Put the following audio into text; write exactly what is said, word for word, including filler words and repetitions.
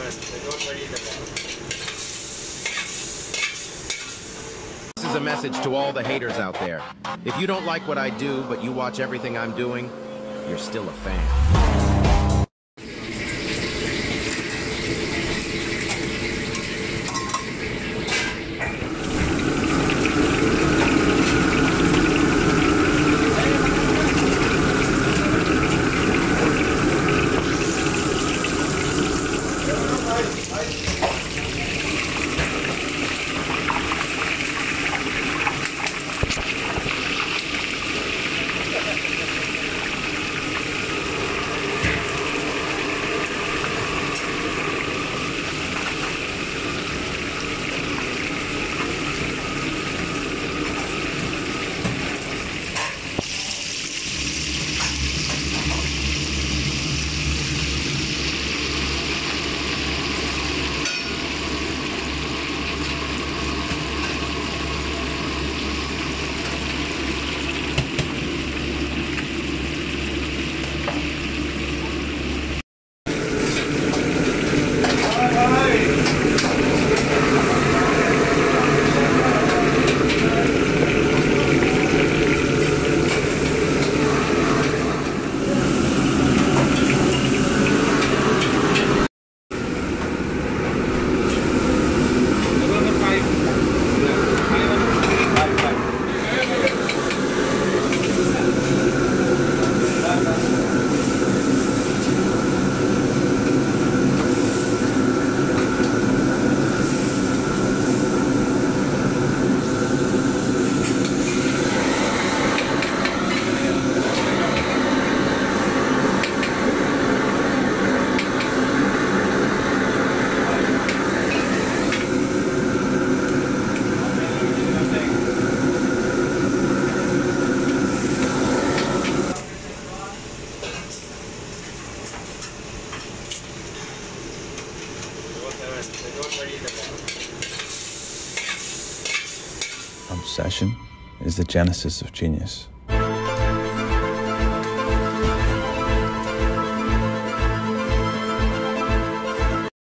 This is a message to all the haters out there. If you don't like what I do, but you watch everything I'm doing, you're still a fan. Obsession is the genesis of genius.